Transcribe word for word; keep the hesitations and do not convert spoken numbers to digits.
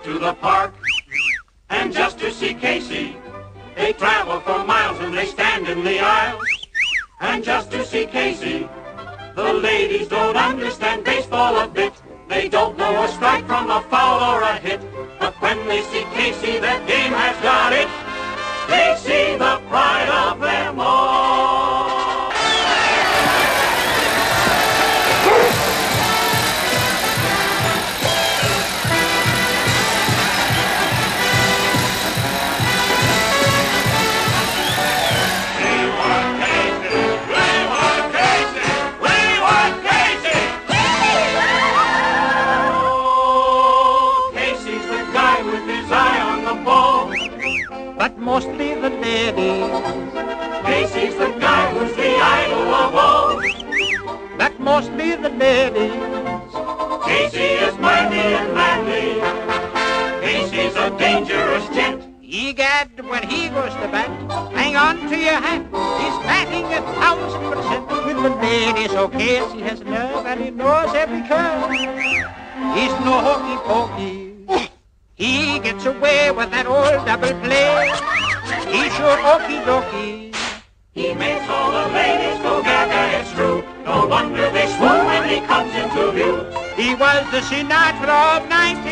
to the park, and just to see Casey. They travel for miles and they stand in the aisles, and just to see Casey. The ladies don't understand baseball a bit. They don't know a strike from a foul or a hit. But when they see Casey, that game has got it. They see the pride of them all. But mostly the ladies. Casey's the guy who's the idol of all. But mostly the ladies. Casey is mighty and manly. Casey's a dangerous gent. Egad, when he goes to bat, hang on to your hat. He's batting a thousand percent with the ladies. Oh, Casey has nerve and he knows every curve. He's no hokey pokey. He gets away with that old double play. He's sure okie dokie. He makes all the ladies go gaga, it's true. No wonder they swoon when he comes into view. He was the Sinatra of nineteen